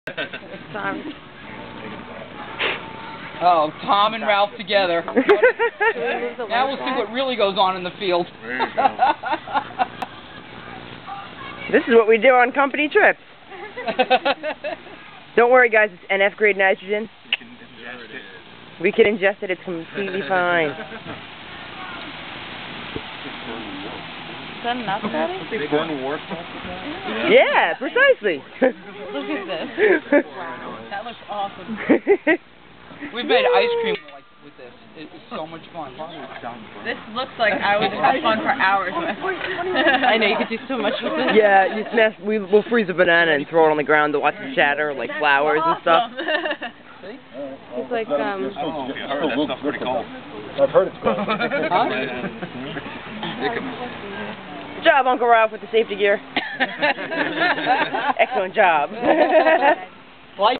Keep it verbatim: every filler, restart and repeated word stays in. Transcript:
Tom. Oh, Tom and Ralph together. Now we'll see what really goes on in the field. There you go. This is what we do on company trips. Don't worry, guys. It's N F grade nitrogen. You can ingest it. We can ingest it. It's completely fine. Is that enough, Daddy? They burn warts off of that? Yeah, precisely. Look at this. Wow. That looks awesome. We've made ice cream like with this. It was so much fun. This looks like I would have fun for hours with. I know, you could do so much with this. Yeah, you smash, we, we'll freeze a banana and throw it on the ground to watch it shatter like flowers and stuff. It's like, um... Oh, I heard that stuff's pretty cold. I've heard it's cold. Huh? Good job, Uncle Ralph, with the safety gear. Excellent job.